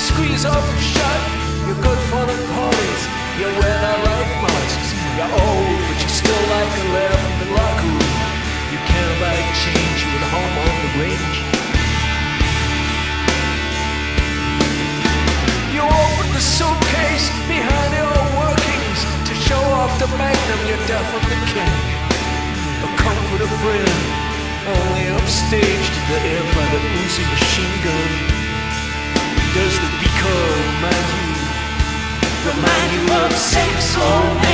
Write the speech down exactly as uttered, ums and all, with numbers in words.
squeeze off your shirt. You're good for the parties, you wear the right masks. You're old, but you still like a letter from the locker room. You can't buy change, you at home on the range. You open the suitcase behind your workings to show off the magnum, you're deaf of the king. A comfort of friend, only upstaged in the air by the Uzi machine gun. Does the beaker remind you, remind you of sex home?